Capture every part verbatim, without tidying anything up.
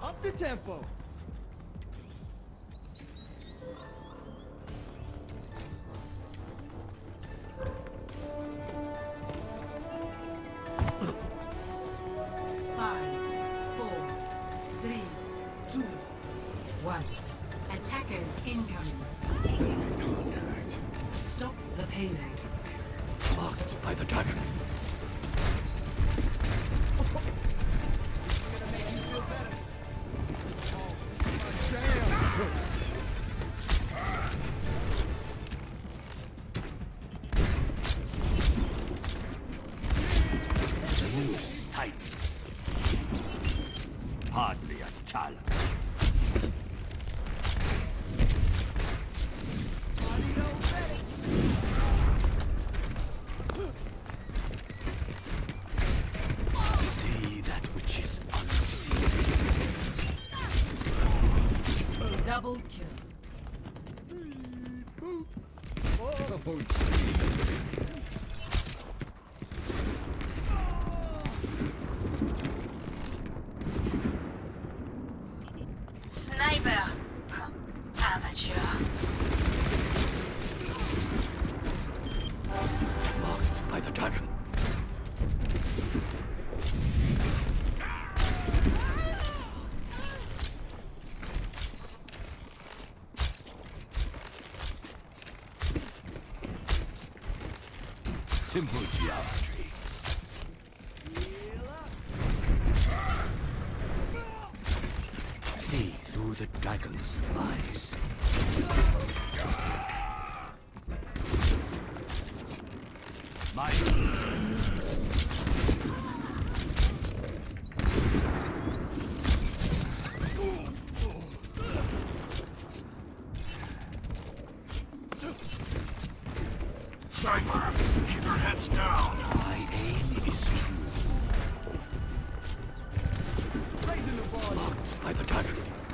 Up the tempo. Five, four, three, two, one. Attackers incoming. Enemy contact. Stop the payload. Marked by the dragon. Zeus Titans. Hardly a challenge. See that which is unseen. Double kill. Sniper. Amateur. Marked by the dragon. Simple geometry. See through the dragon's eyes. My Sniper, keep your heads down. My aim is true. Marked by the dragon.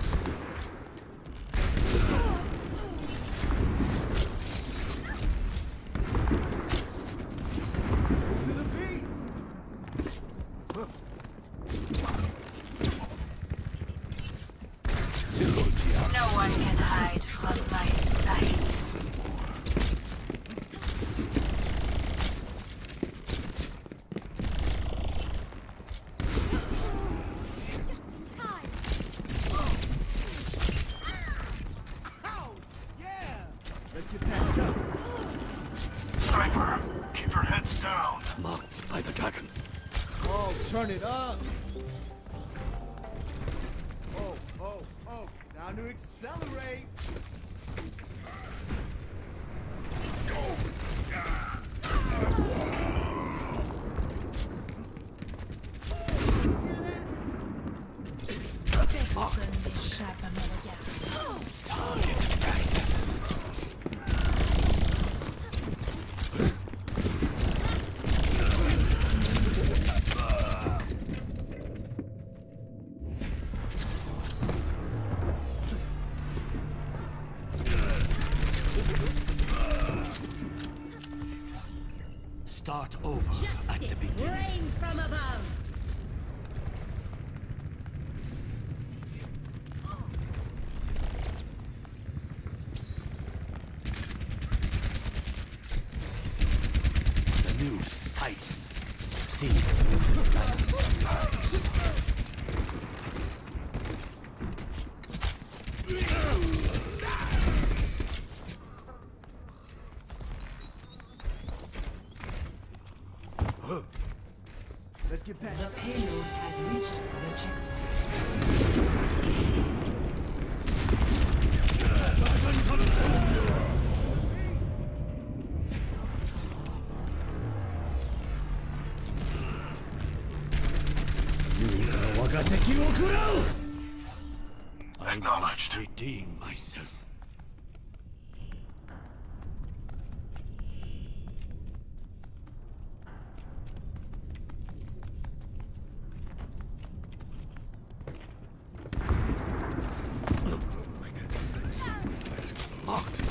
Simple geometry. No one can hide from my sight. Sniper, keep your heads down. Marked by the dragon. Oh, turn it up. Oh, oh, oh. Now to accelerate. Target practice. Start over at the Justice beginning. reigns from above. The Zeus Titans. See through the dragon's eyes. Let's get back. The payload has reached the checkpoint. I must Acknowledged. redeem myself. Marked.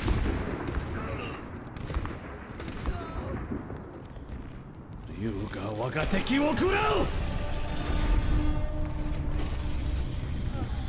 Ryuga waga teki wo kurau!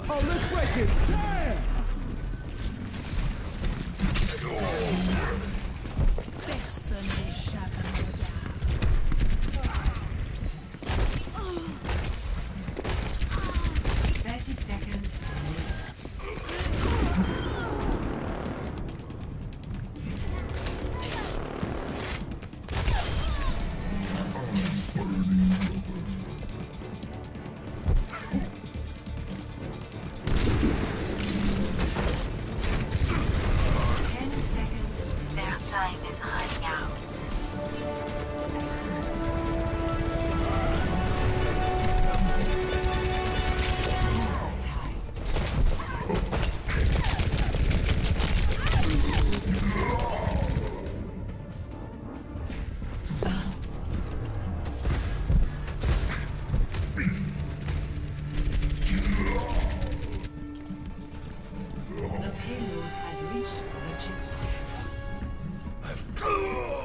Oh, let's break it! Damn! Personne n'échappe à mon regard. Thirty seconds. Their time is running out. The payload has reached the checkpoint. Let's go!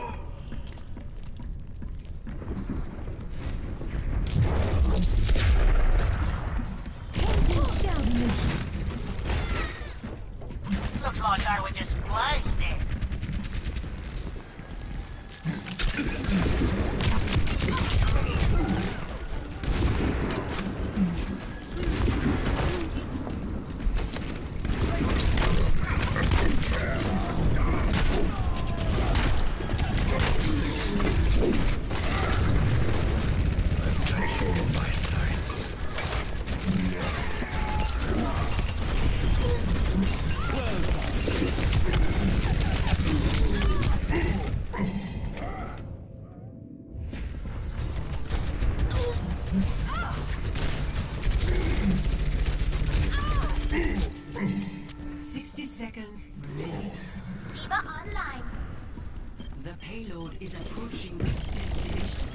Looks like I was just blasted. I've got you in my sights. Sixty seconds remaining. Viva online. The payload is approaching its destination.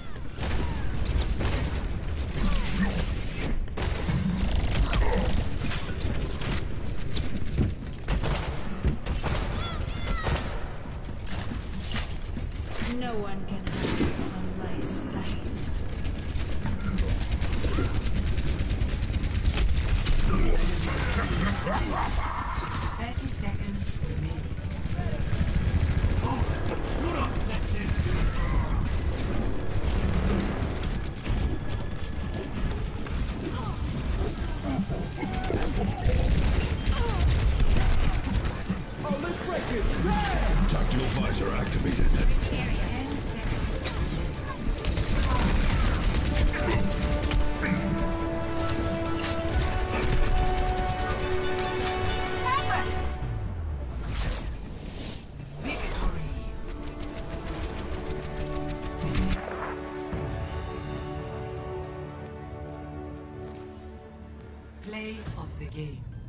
No one can hide from my sight. Thirty seconds remaining. Oh, let's break it! Damn! Tactical visor activated. Ten seconds. Victory. Play of the game.